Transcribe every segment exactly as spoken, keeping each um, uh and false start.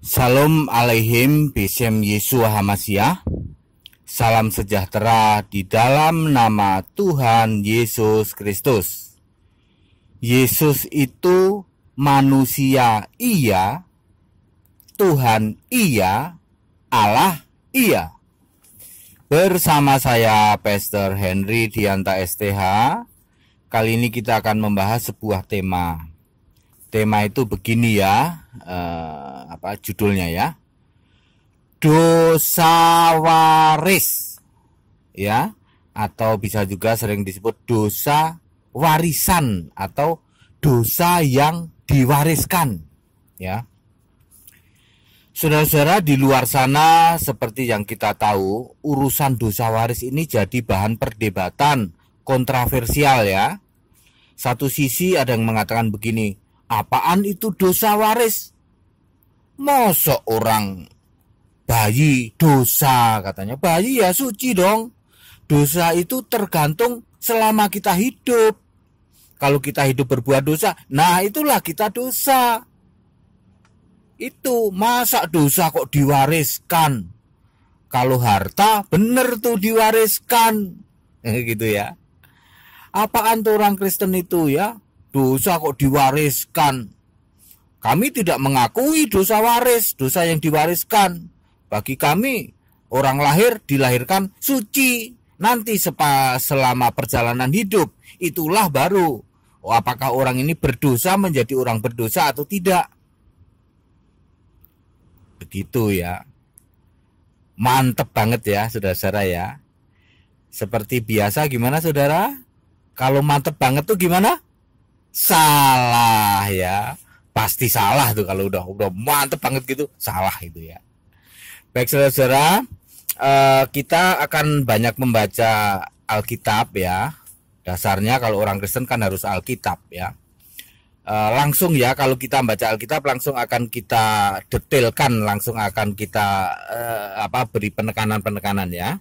Shalom alaihim bisem Yeshua Hamasiah. Salam sejahtera di dalam nama Tuhan Yesus Kristus. Yesus itu manusia iya, Tuhan iya, Allah iya. Bersama saya Pastor Henry Dianta S T H. Kali ini kita akan membahas sebuah tema. Tema itu begini ya, eh, apa judulnya ya? Dosa waris, ya, atau bisa juga sering disebut dosa warisan atau dosa yang diwariskan, ya. Saudara-saudara, di luar sana seperti yang kita tahu, urusan dosa waris ini jadi bahan perdebatan kontroversial ya. Satu sisi ada yang mengatakan begini, apaan itu dosa waris? Mosok orang bayi dosa katanya. Bayi ya suci dong. Dosa itu tergantung selama kita hidup. Kalau kita hidup berbuat dosa, nah itulah kita dosa. Itu masa dosa kok diwariskan? Kalau harta bener tuh diwariskan. Gitu ya. Apaan tuh orang Kristen itu ya? Dosa kok diwariskan? Kami tidak mengakui dosa waris, dosa yang diwariskan. Bagi kami, orang lahir dilahirkan suci. Nanti sepa, selama perjalanan hidup, itulah baru oh, apakah orang ini berdosa menjadi orang berdosa atau tidak. Begitu ya. Mantep banget ya saudara-saudara ya. Seperti biasa gimana saudara? Kalau mantep banget tuh gimana? Salah ya. Pasti salah tuh kalau udah udah mantep banget gitu, salah itu ya. Baik saudara-saudara, eh, kita akan banyak membaca Alkitab ya. Dasarnya kalau orang Kristen kan harus Alkitab ya. Eh, langsung ya, kalau kita baca Alkitab langsung akan kita detailkan, langsung akan kita eh, apa beri penekanan-penekanan ya.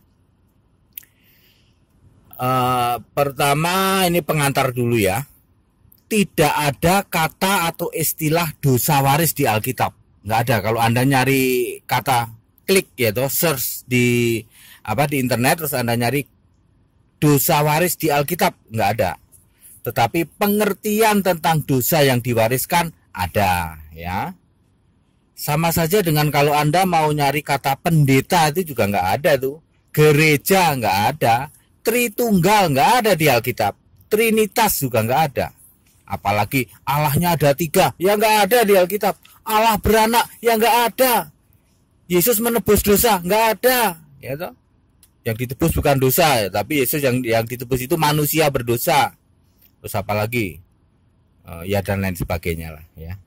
Eh, pertama ini pengantar dulu ya. Tidak ada kata atau istilah dosa waris di Alkitab. Nggak ada. Kalau Anda nyari kata, klik ya toh, search di apa di internet terus Anda nyari dosa waris di Alkitab, nggak ada. Tetapi pengertian tentang dosa yang diwariskan ada ya. Sama saja dengan kalau Anda mau nyari kata pendeta itu juga nggak ada tuh. Gereja nggak ada. Tritunggal nggak ada di Alkitab. Trinitas juga nggak ada. Apalagi Allahnya ada tiga, ya nggak ada di Alkitab. Allah beranak, ya nggak ada. Yesus menebus dosa, nggak ada. Ya toh? Yang ditebus bukan dosa, ya, tapi Yesus yang yang ditebus itu manusia berdosa. Terus apalagi, uh, ya dan lain sebagainya lah. Ya.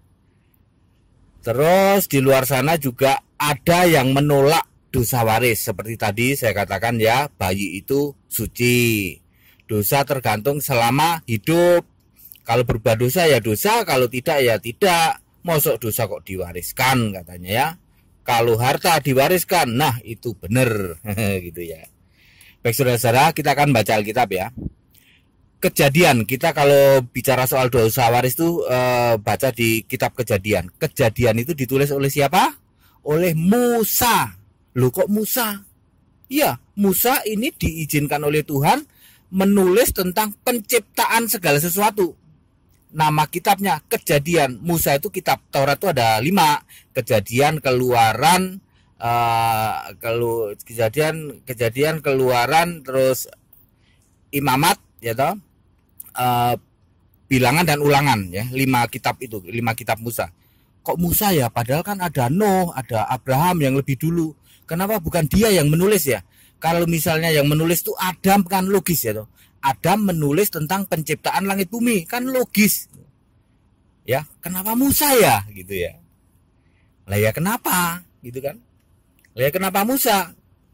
Terus di luar sana juga ada yang menolak dosa waris. Seperti tadi saya katakan ya, bayi itu suci. Dosa tergantung selama hidup. Kalau berbuat dosa ya dosa, kalau tidak ya tidak. Mosok dosa kok diwariskan katanya ya. Kalau harta diwariskan, nah itu benar gitu ya. Baik saudara-saudara, kita akan baca Alkitab ya. Kejadian, kita kalau bicara soal dosa waris itu eh, baca di kitab Kejadian. Kejadian itu ditulis oleh siapa? Oleh Musa. Loh kok Musa? Iya, Musa ini diizinkan oleh Tuhan menulis tentang penciptaan segala sesuatu. Nama kitabnya Kejadian. Musa itu kitab Taurat itu ada lima. Kejadian, Keluaran, uh, kelu, kejadian, kejadian, Keluaran, terus Imamat, ya toh, uh, Bilangan dan Ulangan, ya. Lima kitab itu, lima kitab Musa. Kok Musa ya? Padahal kan ada Nuh, ada Abraham yang lebih dulu. Kenapa bukan dia yang menulis ya? Kalau misalnya yang menulis itu Adam kan logis ya toh. Adam menulis tentang penciptaan langit bumi, kan logis. Ya, kenapa Musa ya gitu ya? Lah ya kenapa gitu kan? Lah ya kenapa Musa?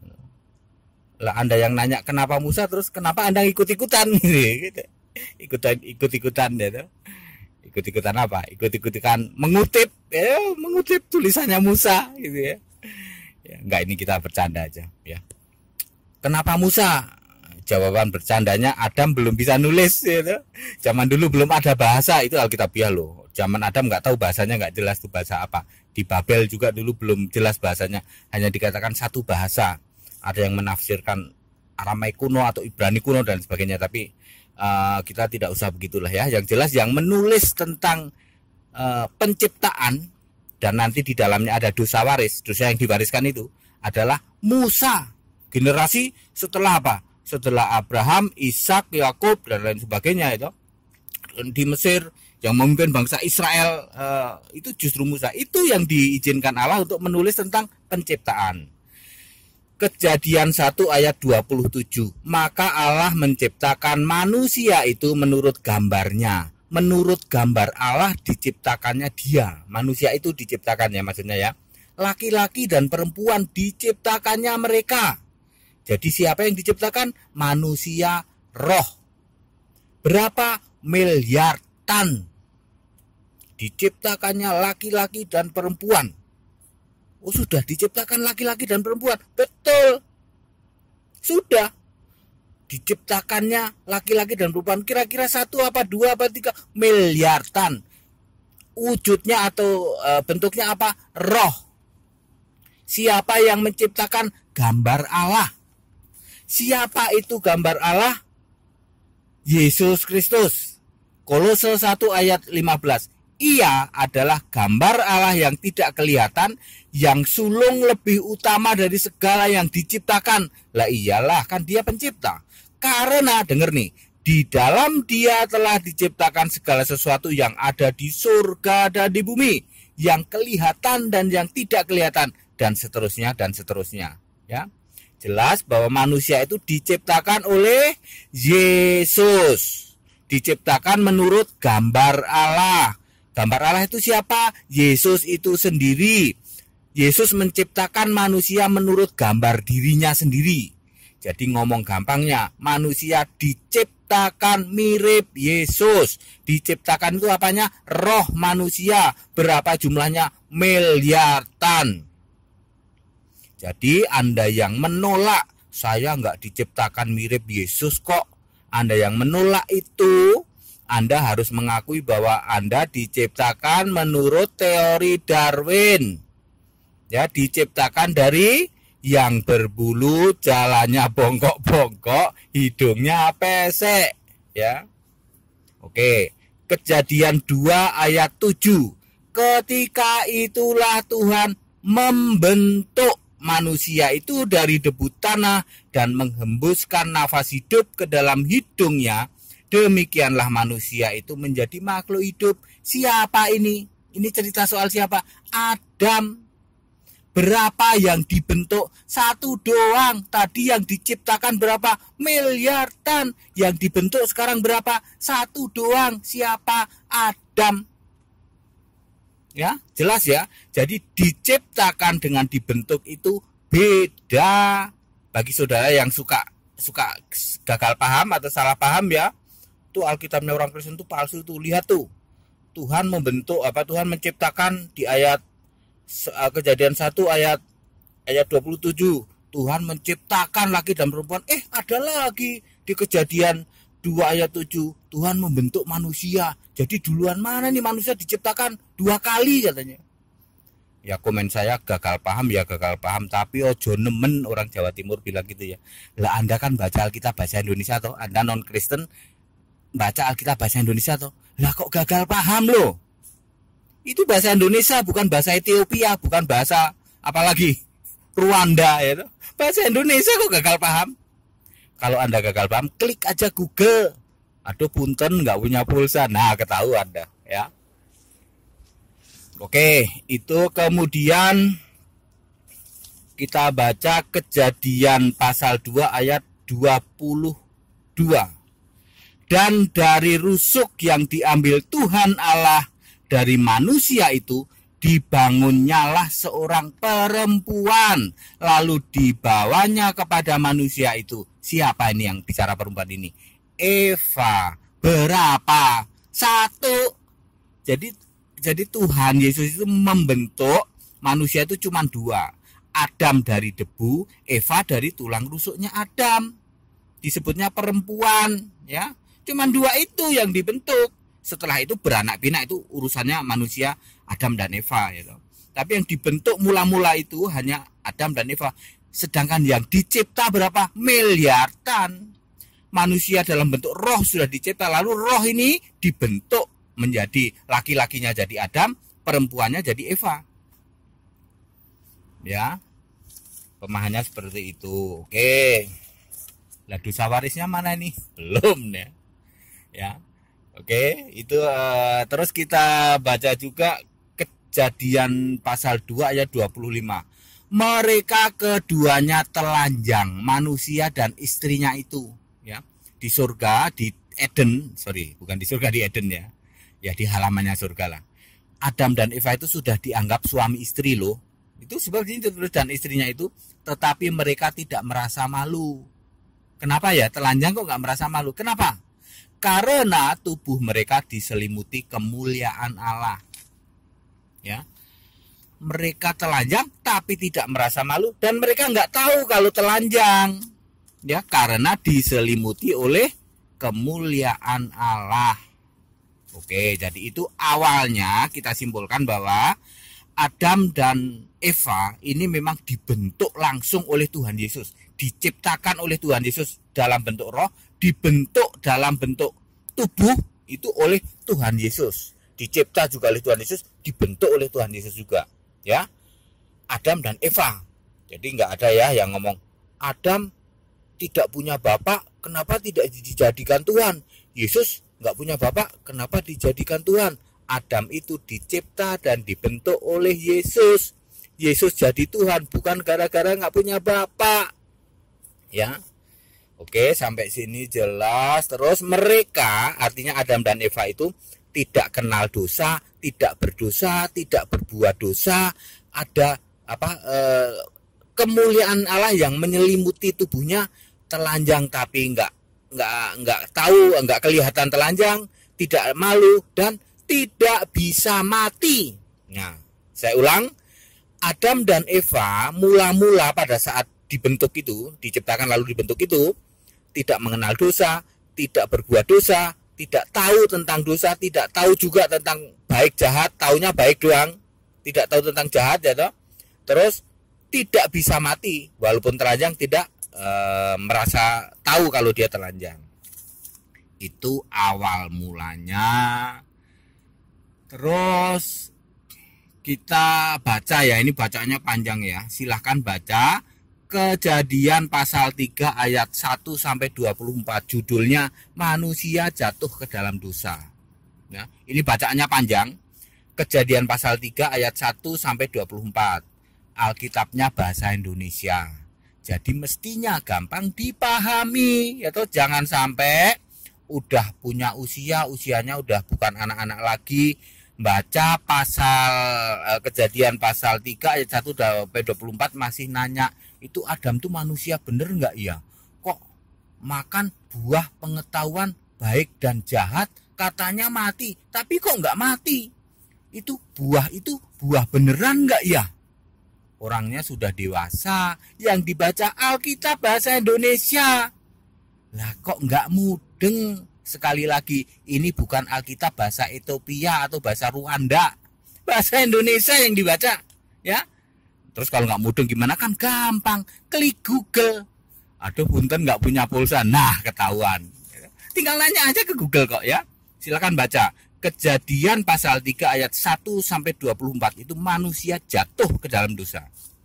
Lah Anda yang nanya kenapa Musa, terus kenapa Anda ikut-ikutan gitu. Ikutan ikut-ikutan ya. Ikut-ikutan apa? Ikut-ikutan mengutip ya, mengutip tulisannya Musa gitu ya. Ya, enggak, ini kita bercanda aja ya. Kenapa Musa? Jawaban bercandanya Adam belum bisa nulis gitu. Zaman dulu belum ada bahasa, itu Alkitabiah loh. Zaman Adam nggak tahu bahasanya, nggak jelas itu bahasa apa. Di Babel juga dulu belum jelas bahasanya, hanya dikatakan satu bahasa. Ada yang menafsirkan Aramaik kuno atau Ibrani kuno dan sebagainya, tapi uh, kita tidak usah begitulah ya. Yang jelas yang menulis tentang uh, penciptaan dan nanti di dalamnya ada dosa waris, dosa yang diwariskan itu adalah Musa, generasi setelah apa? Setelah Abraham, Ishak, Yakub dan lain sebagainya itu. Di Mesir yang memimpin bangsa Israel uh, itu justru Musa. Itu yang diizinkan Allah untuk menulis tentang penciptaan. Kejadian satu ayat dua puluh tujuh. Maka Allah menciptakan manusia itu menurut gambarnya. Menurut gambar Allah diciptakannya dia. Manusia itu diciptakannya maksudnya ya. Laki-laki dan perempuan diciptakannya mereka. Jadi siapa yang diciptakan? Manusia roh. Berapa miliar tan diciptakannya laki-laki dan perempuan. Oh sudah diciptakan laki-laki dan perempuan. Betul. Sudah diciptakannya laki-laki dan perempuan. Kira-kira satu apa dua apa tiga miliar tan. Wujudnya atau e, bentuknya apa? Roh. Siapa yang menciptakan? Gambar Allah. Siapa itu gambar Allah? Yesus Kristus. Kolose satu ayat lima belas. Ia adalah gambar Allah yang tidak kelihatan, yang sulung lebih utama dari segala yang diciptakan. Lah iyalah, kan dia pencipta. Karena denger nih, di dalam dia telah diciptakan segala sesuatu yang ada di surga dan di bumi, yang kelihatan dan yang tidak kelihatan, dan seterusnya dan seterusnya. Ya, jelas bahwa manusia itu diciptakan oleh Yesus, diciptakan menurut gambar Allah. Gambar Allah itu siapa? Yesus itu sendiri. Yesus menciptakan manusia menurut gambar dirinya sendiri. Jadi ngomong gampangnya, manusia diciptakan mirip Yesus. Diciptakan itu apanya? Roh manusia. Berapa jumlahnya? Miliaran. Jadi Anda yang menolak, saya nggak diciptakan mirip Yesus kok. Anda yang menolak itu, Anda harus mengakui bahwa Anda diciptakan menurut teori Darwin. Ya, diciptakan dari yang berbulu, jalannya bongkok-bongkok, hidungnya pesek, ya. Oke, Kejadian dua ayat tujuh. Ketika itulah Tuhan membentuk manusia itu dari debu tanah dan menghembuskan nafas hidup ke dalam hidungnya. Demikianlah manusia itu menjadi makhluk hidup. Siapa ini? Ini cerita soal siapa? Adam. Berapa yang dibentuk? Satu doang. Tadi yang diciptakan berapa? Miliaran. Yang dibentuk sekarang berapa? Satu doang. Siapa? Adam. Ya, jelas ya. Jadi diciptakan dengan dibentuk itu beda. Bagi saudara yang suka suka gagal paham atau salah paham ya, tuh Alkitabnya orang Kristen tuh palsu tuh. Lihat tuh, Tuhan membentuk apa? Tuhan menciptakan di ayat Kejadian satu ayat ayat dua puluh tujuh. Tuhan menciptakan laki dan perempuan. Eh, ada lagi di Kejadian dua ayat tujuh. Tuhan membentuk manusia. Jadi duluan mana nih manusia diciptakan? Dua kali katanya. Ya komen saya gagal paham ya gagal paham, tapi ojo nemen orang Jawa Timur bilang gitu ya. Lah Anda kan baca Alkitab bahasa Indonesia toh, Anda non Kristen baca Alkitab bahasa Indonesia toh. Lah kok gagal paham loh? Itu bahasa Indonesia, bukan bahasa Ethiopia, bukan bahasa apalagi Rwanda ya. Bahasa Indonesia kok gagal paham? Kalau Anda gagal paham, klik aja Google. Aduh punten nggak punya pulsa. Nah, ketahuan Anda ya. Oke, itu kemudian kita baca Kejadian pasal dua ayat dua puluh dua. Dan dari rusuk yang diambil Tuhan Allah dari manusia itu dibangunnyalah seorang perempuan, lalu dibawanya kepada manusia itu. Siapa ini yang bicara perempuan ini? Eva. Berapa? Satu. Jadi jadi Tuhan Yesus itu membentuk manusia itu cuma dua. Adam dari debu, Eva dari tulang rusuknya Adam. Disebutnya perempuan, ya. Cuma dua itu yang dibentuk. Setelah itu beranak pinak itu urusannya manusia Adam dan Eva gitu. Tapi yang dibentuk mula-mula itu hanya Adam dan Eva. Sedangkan yang dicipta berapa? Miliaran. Manusia dalam bentuk roh sudah dicipta. Lalu roh ini dibentuk menjadi laki-lakinya jadi Adam, perempuannya jadi Eva. Ya. Pemahamannya seperti itu. Oke. Lah dosa warisnya mana ini? Belum ya. Ya. Oke, itu uh, terus kita baca juga Kejadian pasal dua ayat dua puluh lima. Mereka keduanya telanjang, manusia dan istrinya itu, ya. Di surga, di Eden, sorry, bukan di surga, di Eden ya. Ya di halamannya surga lah. Adam dan Eva itu sudah dianggap suami istri loh. Itu seperti itu dan istrinya itu, tetapi mereka tidak merasa malu. Kenapa ya? Telanjang kok nggak merasa malu? Kenapa? Karena tubuh mereka diselimuti kemuliaan Allah. Ya, mereka telanjang tapi tidak merasa malu dan mereka nggak tahu kalau telanjang, ya karena diselimuti oleh kemuliaan Allah. Oke, jadi itu awalnya kita simpulkan bahwa Adam dan Eva ini memang dibentuk langsung oleh Tuhan Yesus, diciptakan oleh Tuhan Yesus dalam bentuk roh, dibentuk dalam bentuk tubuh itu oleh Tuhan Yesus. Dicipta juga oleh Tuhan Yesus, dibentuk oleh Tuhan Yesus juga, ya. Adam dan Eva. Jadi nggak ada ya yang ngomong Adam tidak punya bapak, kenapa tidak dijadikan Tuhan? Yesus nggak punya bapak, kenapa dijadikan Tuhan? Adam itu dicipta dan dibentuk oleh Yesus. Yesus jadi Tuhan bukan gara-gara nggak punya bapak, ya. Oke, sampai sini jelas. Terus mereka, artinya Adam dan Eva itu tidak kenal dosa, tidak berdosa, tidak berbuat dosa. Ada apa eh, kemuliaan Allah yang menyelimuti tubuhnya, telanjang tapi enggak enggak enggak tahu, enggak kelihatan telanjang, tidak malu dan tidak bisa mati. Nah, saya ulang, Adam dan Eva mula-mula pada saat dibentuk itu, diciptakan lalu dibentuk itu, tidak mengenal dosa, tidak berbuat dosa, tidak tahu tentang dosa, tidak tahu juga tentang baik jahat, taunya baik doang, tidak tahu tentang jahat ya toh. Terus tidak bisa mati, walaupun telanjang tidak e, merasa tahu kalau dia telanjang. Itu awal mulanya. Terus kita baca ya, ini bacanya panjang ya. Silahkan baca Kejadian pasal tiga ayat satu sampai dua puluh empat, judulnya manusia jatuh ke dalam dosa. Ya, ini bacaannya panjang. Kejadian pasal tiga ayat satu sampai dua puluh empat. Alkitabnya bahasa Indonesia. Jadi mestinya gampang dipahami, yaitu jangan sampai udah punya usia, usianya udah bukan anak-anak lagi, baca pasal eh, Kejadian pasal tiga ayat satu sampai dua puluh empat masih nanya, itu Adam tuh manusia bener nggak ya? Kok makan buah pengetahuan baik dan jahat katanya mati, tapi kok nggak mati? Itu buah itu buah beneran nggak ya? Orangnya sudah dewasa, yang dibaca Alkitab bahasa Indonesia. Lah kok nggak mudeng? Sekali lagi, ini bukan Alkitab bahasa Ethiopia atau bahasa Rwanda, bahasa Indonesia yang dibaca, ya. Terus kalau nggak mudeng gimana? Kan gampang, klik Google. Aduh punten nggak punya pulsa, nah ketahuan. Tinggal nanya aja ke Google kok ya. Silakan baca Kejadian pasal tiga ayat satu sampai dua puluh empat, itu manusia jatuh ke dalam dosa.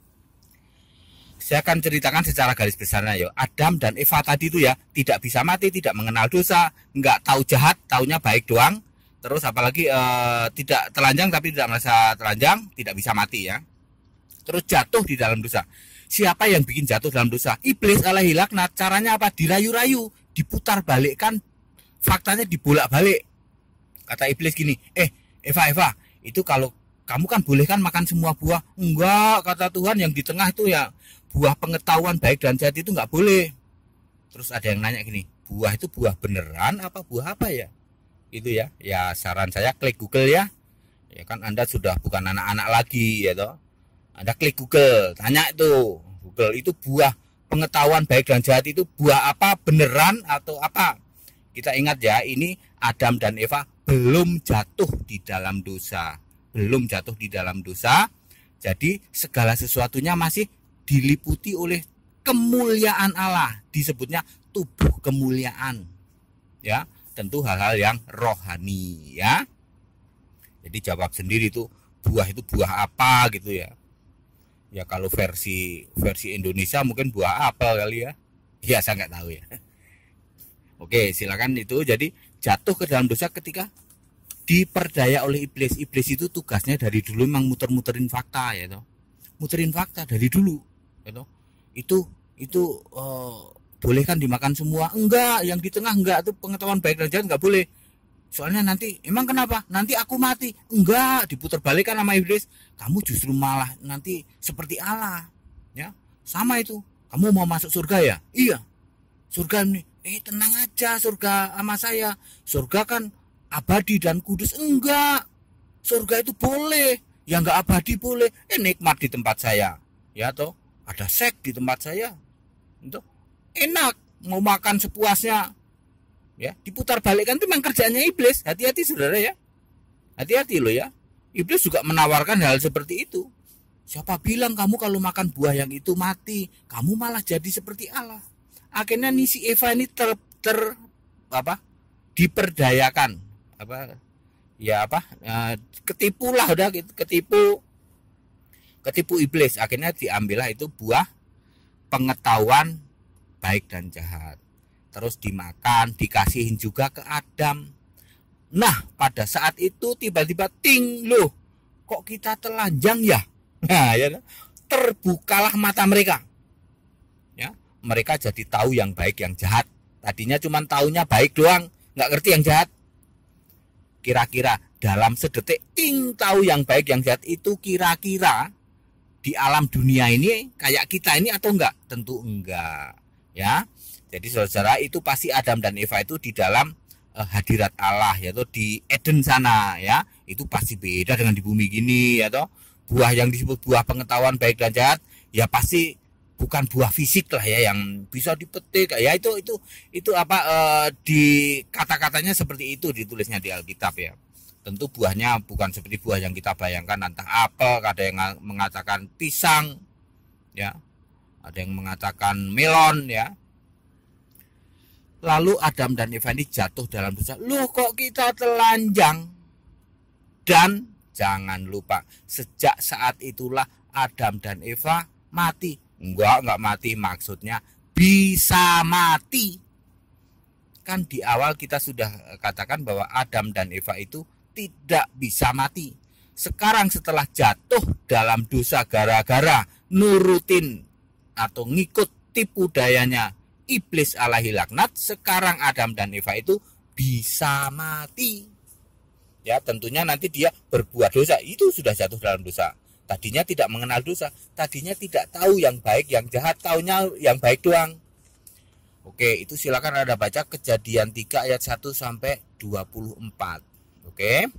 Saya akan ceritakan secara garis besarnya ya. Adam dan Eva tadi itu ya tidak bisa mati, tidak mengenal dosa, nggak tahu jahat, taunya baik doang. Terus apalagi eh, tidak telanjang tapi tidak merasa telanjang, tidak bisa mati ya. Terus jatuh di dalam dosa. Siapa yang bikin jatuh dalam dosa? Iblis alaihi laknat. Caranya apa? Dirayu-rayu, diputar balikkan, faktanya dibolak-balik. Kata iblis gini, eh Eva, Eva, itu kalau kamu kan boleh kan makan semua buah. Enggak, kata Tuhan, yang di tengah itu ya buah pengetahuan baik dan jahat itu enggak boleh. Terus ada yang nanya gini, buah itu buah beneran apa buah apa ya? Itu ya, ya saran saya klik Google ya. Ya kan Anda sudah bukan anak-anak lagi ya toh. Anda klik Google, tanya itu, Google itu buah pengetahuan baik dan jahat itu buah apa, beneran atau apa? Kita ingat ya, ini Adam dan Eva belum jatuh di dalam dosa. Belum jatuh di dalam dosa. Jadi segala sesuatunya masih diliputi oleh kemuliaan Allah, disebutnya tubuh kemuliaan. Ya, tentu hal-hal yang rohani ya. Jadi jawab sendiri tuh, buah itu buah apa gitu ya. Ya kalau versi versi Indonesia mungkin buah apel kali ya. Ya saya nggak tahu ya. Oke, silakan itu. Jadi jatuh ke dalam dosa ketika diperdaya oleh iblis. Iblis itu tugasnya dari dulu memang muter-muterin fakta ya toh. Muterin fakta dari dulu ya toh. Itu itu uh, boleh kan dimakan semua? Enggak, yang di tengah enggak, itu pengetahuan baik dan jahat enggak boleh. Soalnya nanti, emang kenapa? Nanti aku mati. Enggak, diputar balikan sama iblis. Kamu justru malah nanti seperti Allah. Ya, sama itu. Kamu mau masuk surga ya? Iya. Surga nih. Eh, tenang aja, surga sama saya. Surga kan abadi dan kudus. Enggak. Surga itu boleh. Yang enggak abadi boleh. Eh, nikmat di tempat saya. Ya toh, ada seks di tempat saya. Itu enak, mau makan sepuasnya. Ya, diputar balikkan itu memang kerjaannya iblis. Hati-hati saudara ya. Hati-hati loh ya. Iblis juga menawarkan hal seperti itu. Siapa bilang kamu kalau makan buah yang itu mati, kamu malah jadi seperti Allah. Akhirnya nih si Eva ini ter, ter apa? diperdayakan. Apa? Ya apa? E, ketipu lah udah gitu, ketipu. Ketipu iblis. Akhirnya diambillah itu buah pengetahuan baik dan jahat. Terus dimakan, dikasihin juga ke Adam. Nah, pada saat itu tiba-tiba ting loh, kok kita telanjang ya? Nah, ya, terbukalah mata mereka. Ya, mereka jadi tahu yang baik, yang jahat. Tadinya cuma taunya baik doang, nggak ngerti yang jahat. Kira-kira dalam sedetik ting tahu yang baik, yang jahat itu kira-kira di alam dunia ini kayak kita ini atau enggak? Tentu enggak, ya. Jadi saudara, itu pasti Adam dan Eva itu di dalam uh, hadirat Allah, yaitu di Eden sana ya. Itu pasti beda dengan di bumi gini ya toh. Buah yang disebut buah pengetahuan baik dan jahat ya pasti bukan buah fisik lah ya yang bisa dipetik. Ya itu itu itu apa uh, di kata-katanya seperti itu ditulisnya di Alkitab ya. Tentu buahnya bukan seperti buah yang kita bayangkan, entah apel, ada yang mengatakan pisang ya. Ada yang mengatakan melon ya. Lalu Adam dan Eva ini jatuh dalam dosa. Loh kok kita telanjang? Dan jangan lupa, sejak saat itulah Adam dan Eva mati. Enggak, enggak mati, maksudnya bisa mati. Kan di awal kita sudah katakan bahwa Adam dan Eva itu tidak bisa mati. Sekarang setelah jatuh dalam dosa gara-gara nurutin atau ngikut tipu dayanya iblis alaihi laknat, sekarang Adam dan Eva itu bisa mati. Ya, tentunya nanti dia berbuat dosa, itu sudah jatuh dalam dosa. Tadinya tidak mengenal dosa, tadinya tidak tahu yang baik, yang jahat, taunya yang baik doang. Oke, itu silakan Anda baca Kejadian tiga ayat satu sampai dua puluh empat. Oke.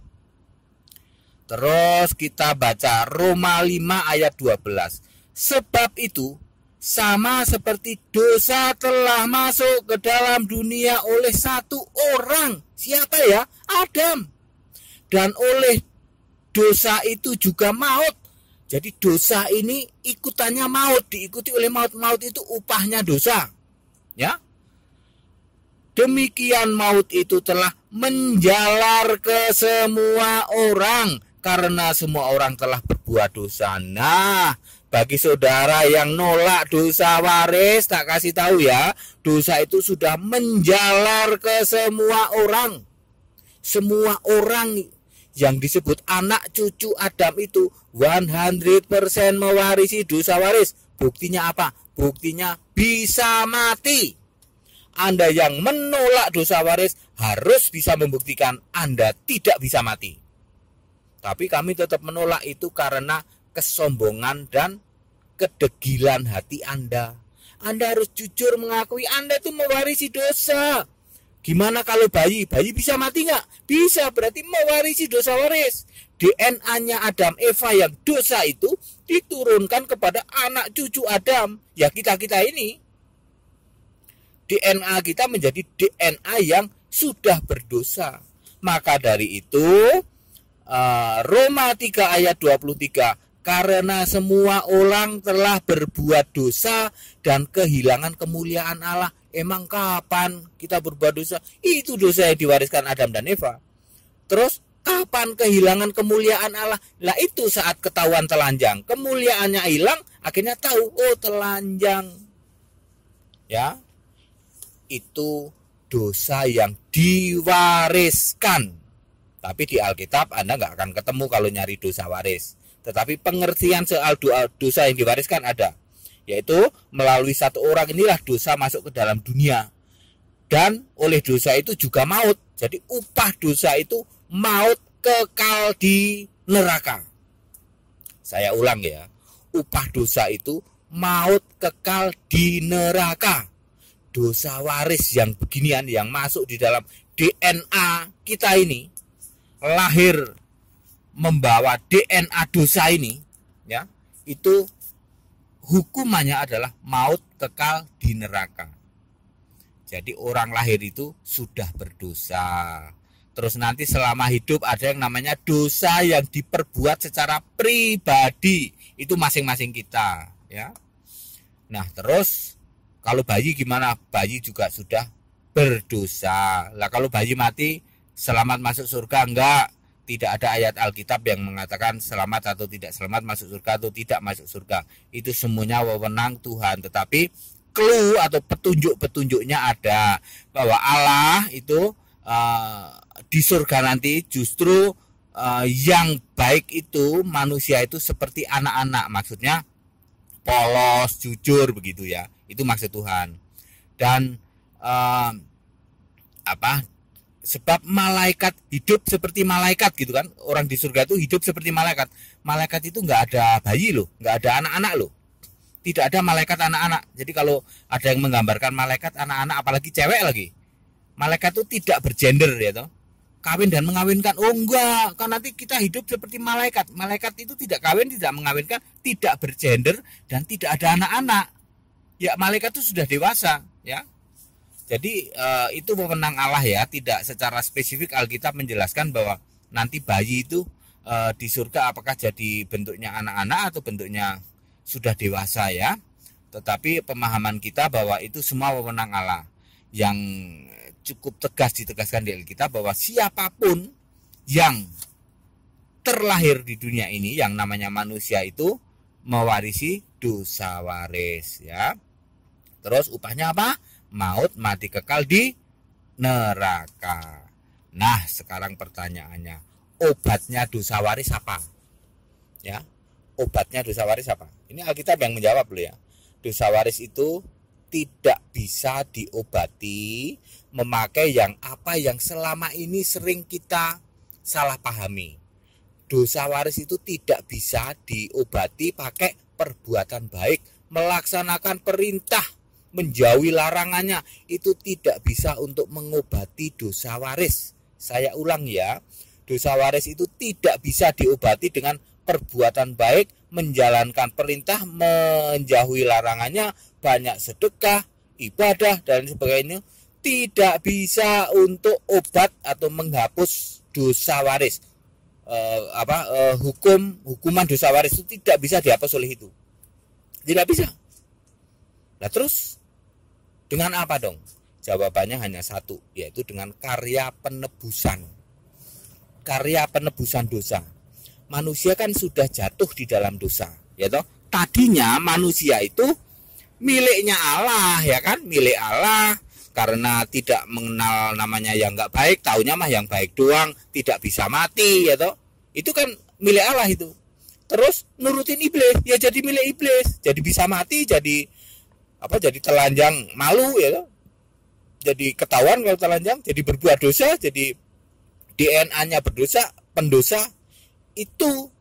Terus kita baca Roma lima ayat dua belas. Sebab itu sama seperti dosa telah masuk ke dalam dunia oleh satu orang. Siapa ya? Adam. Dan oleh dosa itu juga maut. Jadi dosa ini ikutannya maut, diikuti oleh maut. Maut itu upahnya dosa. Ya. Demikian maut itu telah menjalar ke semua orang karena semua orang telah berbuat dosa. Nah, bagi saudara yang nolak dosa waris, tak kasih tahu ya, dosa itu sudah menjalar ke semua orang. Semua orang yang disebut anak cucu Adam itu seratus persen mewarisi dosa waris. Buktinya apa? Buktinya bisa mati. Anda yang menolak dosa waris harus bisa membuktikan Anda tidak bisa mati. Tapi kami tetap menolak itu karena kesombongan dan kedegilan hati Anda. Anda harus jujur mengakui Anda itu mewarisi dosa. Gimana kalau bayi? Bayi bisa mati nggak? Bisa, berarti mewarisi dosa waris. D N A-nya Adam Eva yang dosa itu diturunkan kepada anak cucu Adam. Ya kita-kita ini. D N A kita menjadi D N A yang sudah berdosa. Maka dari itu Roma tiga ayat dua puluh tiga, Karena semua orang telah berbuat dosa dan kehilangan kemuliaan Allah. Emang kapan kita berbuat dosa? Itu dosa yang diwariskan Adam dan Eva. Terus kapan kehilangan kemuliaan Allah? Lah itu saat ketahuan telanjang. Kemuliaannya hilang, akhirnya tahu, oh telanjang. Ya, itu dosa yang diwariskan. Tapi di Alkitab Anda nggak akan ketemu kalau nyari dosa waris. Tetapi pengertian soal dosa yang diwariskan ada, yaitu melalui satu orang inilah dosa masuk ke dalam dunia, dan oleh dosa itu juga maut. Jadi upah dosa itu maut, kekal di neraka. Saya ulang ya, upah dosa itu maut, kekal di neraka. Dosa waris yang beginian yang masuk di dalam D N A kita ini, lahir membawa D N A dosa ini, ya, itu hukumannya adalah maut, kekal di neraka. Jadi orang lahir itu sudah berdosa. Terus nanti selama hidup ada yang namanya dosa yang diperbuat secara pribadi, itu masing-masing kita, ya. Nah, terus kalau bayi gimana? Bayi juga sudah berdosa. Lah kalau bayi mati selamat masuk surga? Enggak. Tidak ada ayat Alkitab yang mengatakan selamat atau tidak selamat, masuk surga atau tidak masuk surga. Itu semuanya wewenang Tuhan. Tetapi clue atau petunjuk-petunjuknya ada, bahwa Allah itu uh, di surga nanti justru uh, yang baik itu manusia itu seperti anak-anak. Maksudnya polos, jujur begitu ya. Itu maksud Tuhan. Dan uh, apa? Sebab malaikat hidup seperti malaikat gitu kan. Orang di surga itu hidup seperti malaikat. Malaikat itu nggak ada bayi loh, nggak ada anak-anak loh. Tidak ada malaikat anak-anak. Jadi kalau ada yang menggambarkan malaikat anak-anak, apalagi cewek lagi, malaikat itu tidak bergender ya toh. Kawin dan mengawinkan. Oh enggak, kan nanti kita hidup seperti malaikat. Malaikat itu tidak kawin, tidak mengawinkan, tidak bergender, dan tidak ada anak-anak. Ya malaikat itu sudah dewasa ya. Jadi uh, itu wewenang Allah ya, tidak secara spesifik Alkitab menjelaskan bahwa nanti bayi itu uh, di surga apakah jadi bentuknya anak-anak atau bentuknya sudah dewasa ya. Tetapi pemahaman kita bahwa itu semua wewenang Allah. Yang cukup tegas ditegaskan di Alkitab bahwa siapapun yang terlahir di dunia ini yang namanya manusia itu mewarisi dosa waris ya. Terus upahnya apa? Maut, mati kekal di neraka. Nah, sekarang pertanyaannya, obatnya dosa waris apa? Ya, obatnya dosa waris apa? Ini Alkitab yang menjawab loh ya. Dosa waris itu tidak bisa diobati memakai yang apa yang selama ini sering kita salah pahami. Dosa waris itu tidak bisa diobati pakai perbuatan baik, melaksanakan perintah, menjauhi larangannya, itu tidak bisa untuk mengobati dosa waris. Saya ulang ya, dosa waris itu tidak bisa diobati dengan perbuatan baik, menjalankan perintah, menjauhi larangannya, banyak sedekah, ibadah dan sebagainya. Tidak bisa untuk obat atau menghapus dosa waris. E, apa e, hukum hukuman dosa waris itu tidak bisa dihapus oleh itu. Tidak bisa. Nah terus dengan apa dong? Jawabannya hanya satu, yaitu dengan karya penebusan. Karya penebusan dosa. Manusia kan sudah jatuh di dalam dosa, ya toh? Tadinya manusia itu miliknya Allah, ya kan? Milik Allah, karena tidak mengenal namanya yang enggak baik, taunya mah yang baik doang, tidak bisa mati, ya toh? Itu kan milik Allah itu. Terus nurutin iblis, ya jadi milik iblis, jadi bisa mati, jadi apa jadi telanjang malu ya, jadi ketahuan kalau telanjang, jadi berbuat dosa, jadi D N A-nya berdosa, pendosa, itu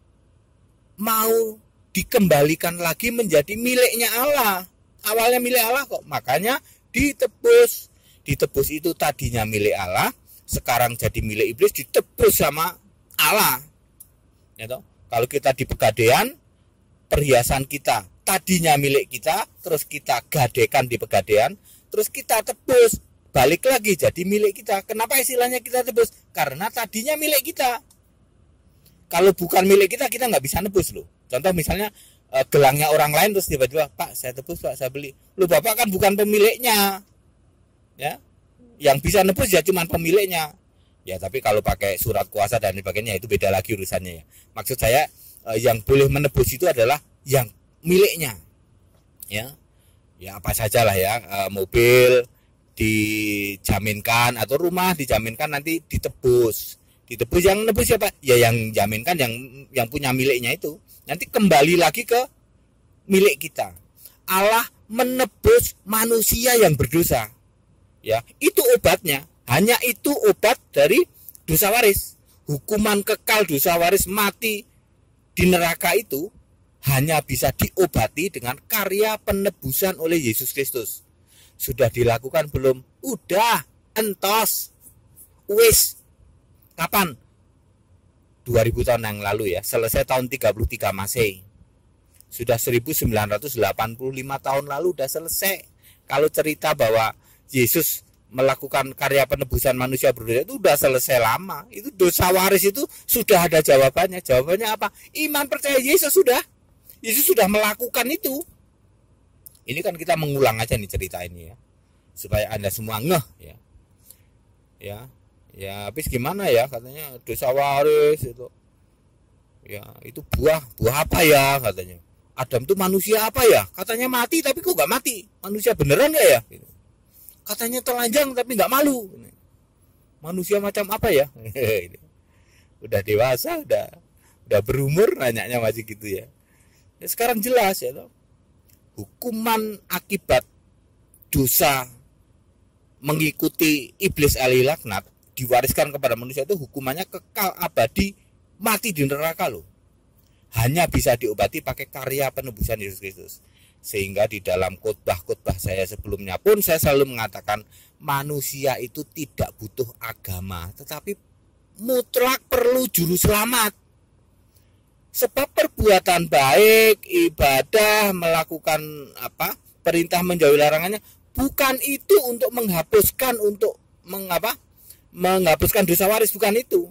mau dikembalikan lagi menjadi miliknya Allah. Awalnya milik Allah kok, makanya ditebus. Ditebus itu tadinya milik Allah, sekarang jadi milik iblis, ditebus sama Allah. Ya toh? Kalau kita di pegadaian, perhiasan kita tadinya milik kita, terus kita gadekan di pegadaian, terus kita tebus, balik lagi jadi milik kita. Kenapa istilahnya kita tebus? Karena tadinya milik kita. Kalau bukan milik kita, kita nggak bisa nebus loh. Contoh misalnya eh, gelangnya orang lain terus tiba-tiba, Pak saya tebus Pak, saya beli. Lu Bapak kan bukan pemiliknya, ya. Yang bisa nebus ya cuman pemiliknya. Ya tapi kalau pakai surat kuasa dan sebagainya itu beda lagi urusannya ya. Maksud saya eh, yang boleh menebus itu adalah yang miliknya, ya. Ya apa sajalah ya, eh, mobil dijaminkan atau rumah dijaminkan nanti ditebus. Ditebus yang nebus siapa? Ya yang jaminkan yang yang punya miliknya itu. Nanti kembali lagi ke milik kita. Allah menebus manusia yang berdosa. Ya, itu obatnya. Hanya itu obat dari dosa waris. Hukuman kekal dosa waris mati di neraka itu hanya bisa diobati dengan karya penebusan oleh Yesus Kristus. Sudah dilakukan belum? Udah, entos. Wis. Kapan? dua ribu tahun yang lalu ya, selesai tahun tiga puluh tiga Masehi. Sudah seribu sembilan ratus delapan puluh lima tahun lalu udah selesai. Kalau cerita bahwa Yesus melakukan karya penebusan manusia berdosa itu udah selesai lama. Itu dosa waris itu sudah ada jawabannya. Jawabannya apa? Iman percaya Yesus sudah. Yesus sudah melakukan itu. Ini kan kita mengulang aja nih cerita ini ya, supaya Anda semua ngeh ya. Ya, ya habis gimana ya katanya dosa waris itu. Ya, itu buah, buah apa ya katanya. Adam tuh manusia apa ya? Katanya mati tapi kok nggak mati. Manusia beneran nggak ya? Katanya telanjang tapi nggak malu. Manusia macam apa ya? Udah dewasa, udah udah berumur, nanyanya masih gitu ya. Ya sekarang jelas ya toh. Hukuman akibat dosa mengikuti iblis alaihi laknat diwariskan kepada manusia itu hukumannya kekal abadi, mati di neraka loh. Hanya bisa diobati pakai karya penebusan Yesus Kristus. Sehingga di dalam khotbah-khotbah saya sebelumnya pun saya selalu mengatakan manusia itu tidak butuh agama, tetapi mutlak perlu juru selamat. Sebab perbuatan baik, ibadah, melakukan apa, perintah menjauhi larangannya bukan itu untuk menghapuskan, untuk mengapa, menghapuskan dosa waris, bukan itu.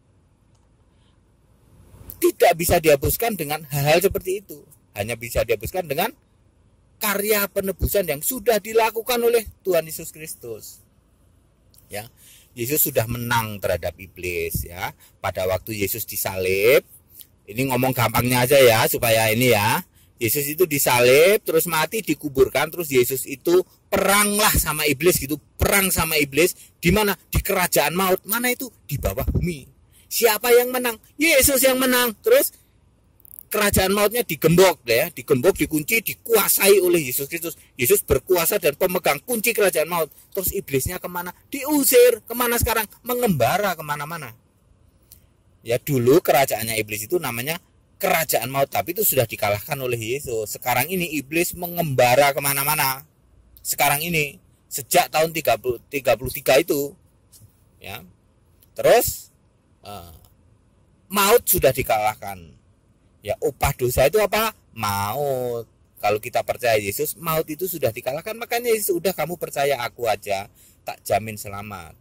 Tidak bisa dihapuskan dengan hal-hal seperti itu. Hanya bisa dihapuskan dengan karya penebusan yang sudah dilakukan oleh Tuhan Yesus Kristus. Ya, Yesus sudah menang terhadap iblis ya. Pada waktu Yesus disalib, ini ngomong gampangnya aja ya supaya ini ya. Yesus itu disalib, terus mati, dikuburkan, terus Yesus itu peranglah sama iblis gitu, perang sama iblis di mana? Di kerajaan maut. Mana itu? Di bawah bumi. Siapa yang menang? Yesus yang menang. Terus kerajaan mautnya digembok ya, digembok, dikunci, dikuasai oleh Yesus Kristus. Yesus berkuasa dan pemegang kunci kerajaan maut. Terus iblisnya kemana? Diusir. Kemana sekarang? Mengembara kemana-mana. Ya dulu kerajaannya iblis itu namanya kerajaan maut, tapi itu sudah dikalahkan oleh Yesus. Sekarang ini iblis mengembara kemana-mana. Sekarang ini sejak tahun tiga puluh tiga itu, ya. Terus uh, maut sudah dikalahkan. Ya upah dosa itu apa? Maut. Kalau kita percaya Yesus, maut itu sudah dikalahkan. Makanya Yesus, udah kamu percaya aku aja, tak jamin selamat.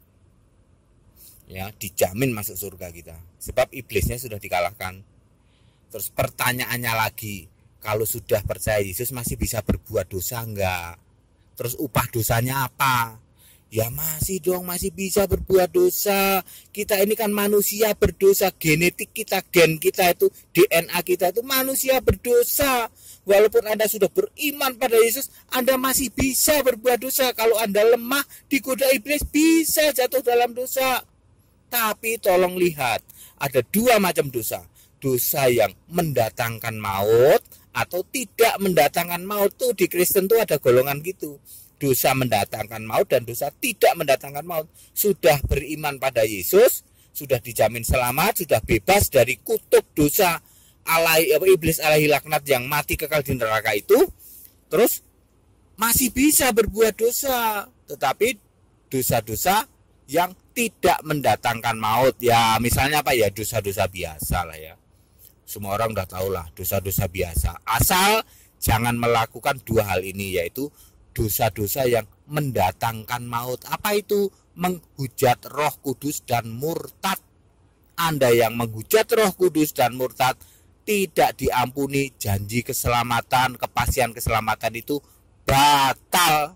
Ya, dijamin masuk surga kita. Sebab iblisnya sudah dikalahkan. Terus pertanyaannya lagi, kalau sudah percaya Yesus masih bisa berbuat dosa enggak? Terus upah dosanya apa? Ya masih dong, masih bisa berbuat dosa. Kita ini kan manusia berdosa, genetik kita, gen kita itu, D N A kita itu manusia berdosa. Walaupun Anda sudah beriman pada Yesus, Anda masih bisa berbuat dosa. Kalau Anda lemah, digoda iblis, bisa jatuh dalam dosa. Tapi tolong lihat, ada dua macam dosa. Dosa yang mendatangkan maut atau tidak mendatangkan maut. Tuh di Kristen tuh ada golongan gitu. Dosa mendatangkan maut dan dosa tidak mendatangkan maut. Sudah beriman pada Yesus, sudah dijamin selamat, sudah bebas dari kutuk dosa alai, iblis alaihi laknat yang mati kekal di neraka itu. Terus masih bisa berbuat dosa, tetapi dosa-dosa yang tidak mendatangkan maut. Ya misalnya apa ya, dosa-dosa biasa lah ya. Semua orang udah tahu lah, dosa-dosa biasa. Asal jangan melakukan dua hal ini, yaitu dosa-dosa yang mendatangkan maut. Apa itu? Menghujat Roh Kudus dan murtad. Anda yang menghujat Roh Kudus dan murtad, tidak diampuni, janji keselamatan, kepastian keselamatan itu batal.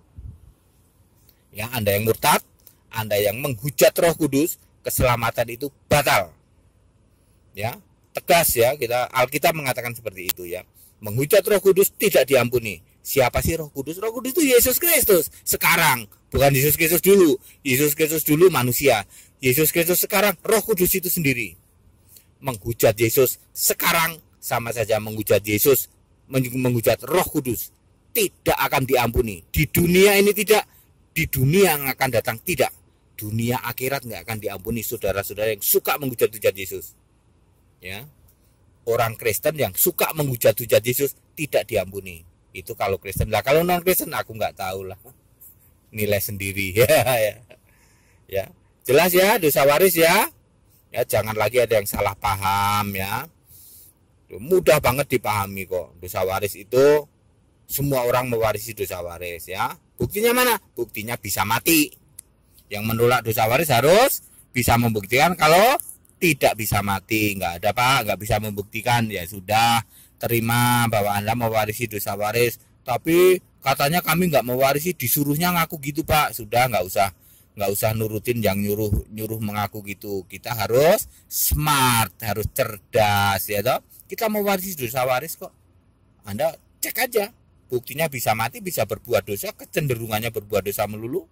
Ya, Anda yang murtad, Anda yang menghujat Roh Kudus, keselamatan itu batal. Ya, tegas ya, kita Alkitab mengatakan seperti itu ya. Menghujat Roh Kudus tidak diampuni. Siapa sih Roh Kudus? Roh Kudus itu Yesus Kristus sekarang, bukan Yesus Kristus dulu. Yesus Kristus dulu manusia. Yesus Kristus sekarang Roh Kudus itu sendiri. Menghujat Yesus sekarang sama saja menghujat Yesus, menghujat Roh Kudus, tidak akan diampuni. Di dunia ini tidak, di dunia yang akan datang tidak. Dunia akhirat nggak akan diampuni saudara-saudara yang suka menghujat-hujat Yesus. Ya, orang Kristen yang suka menghujat-hujat Yesus tidak diampuni. Itu kalau Kristen. Lah kalau non Kristen aku nggak tahu lah. Nilai sendiri ya, ya. Ya, jelas ya, dosa waris ya. Ya, jangan lagi ada yang salah paham ya. Mudah banget dipahami kok. Dosa waris itu semua orang mewarisi dosa waris ya. Buktinya mana? Buktinya bisa mati. Yang menolak dosa waris harus bisa membuktikan kalau tidak bisa mati. Nggak ada Pak, nggak bisa membuktikan. Ya sudah, terima bahwa Anda mewarisi dosa waris. Tapi katanya kami nggak mewarisi, disuruhnya ngaku gitu Pak. Sudah, nggak usah nggak usah nurutin yang nyuruh nyuruh mengaku gitu. Kita harus smart, harus cerdas ya toh. Kita mewarisi dosa waris kok. Anda cek aja. Buktinya bisa mati, bisa berbuat dosa, kecenderungannya berbuat dosa melulu.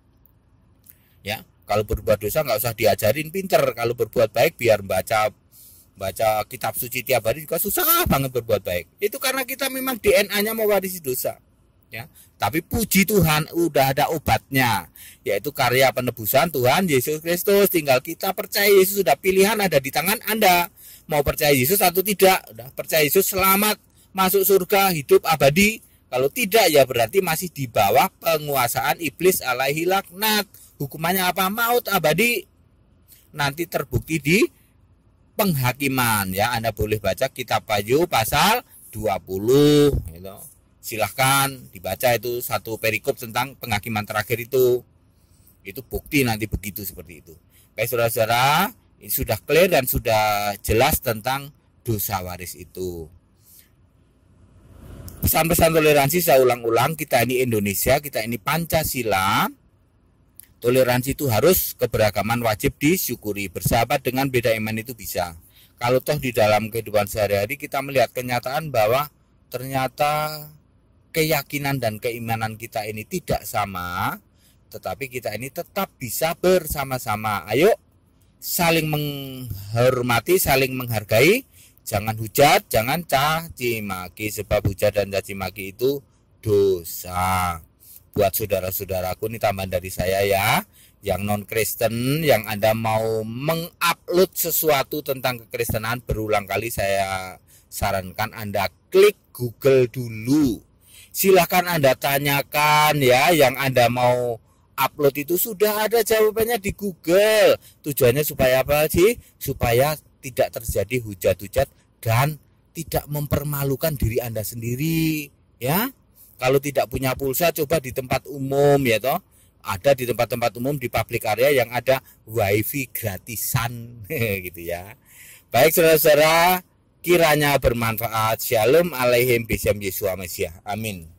Ya, kalau berbuat dosa nggak usah diajarin pinter. Kalau berbuat baik biar baca baca kitab suci tiap hari juga susah banget berbuat baik. Itu karena kita memang D N A-nya mewarisi dosa. Ya, tapi puji Tuhan udah ada obatnya, yaitu karya penebusan Tuhan Yesus Kristus. Tinggal kita percaya Yesus, sudah pilihan ada di tangan Anda. Mau percaya Yesus atau tidak, udah percaya Yesus selamat, masuk surga, hidup abadi. Kalau tidak ya berarti masih di bawah penguasaan iblis alaihi laknat. Hukumannya apa? Maut abadi. Nanti terbukti di penghakiman ya. Anda boleh baca kitab Wahyu pasal dua puluh gitu. Silahkan dibaca itu satu perikop tentang penghakiman terakhir itu. Itu bukti nanti begitu seperti itu. Baik saudara-saudara, ini sudah clear dan sudah jelas tentang dosa waris itu. Pesan-pesan toleransi saya ulang-ulang, kita ini Indonesia, kita ini Pancasila. Toleransi itu harus, keberagaman wajib disyukuri. Bersahabat dengan beda iman itu bisa. Kalau toh di dalam kehidupan sehari-hari kita melihat kenyataan bahwa ternyata keyakinan dan keimanan kita ini tidak sama, tetapi kita ini tetap bisa bersama-sama. Ayo saling menghormati, saling menghargai, jangan hujat, jangan caci maki, sebab hujat dan caci maki itu dosa. Buat saudara-saudaraku, ini tambahan dari saya ya, yang non Kristen, yang Anda mau mengupload sesuatu tentang kekristenan, berulang kali saya sarankan Anda klik Google dulu. Silahkan Anda tanyakan ya, yang Anda mau upload itu sudah ada jawabannya di Google. Tujuannya supaya apa sih? Supaya tidak terjadi hujat-hujat dan tidak mempermalukan diri Anda sendiri ya. Kalau tidak punya pulsa, coba di tempat umum ya toh. Ada di tempat-tempat umum, di public area yang ada wifi gratisan gitu ya. Baik saudara-saudara, kiranya bermanfaat. Shalom aleihim bisam Yesua Mesiah. Amin.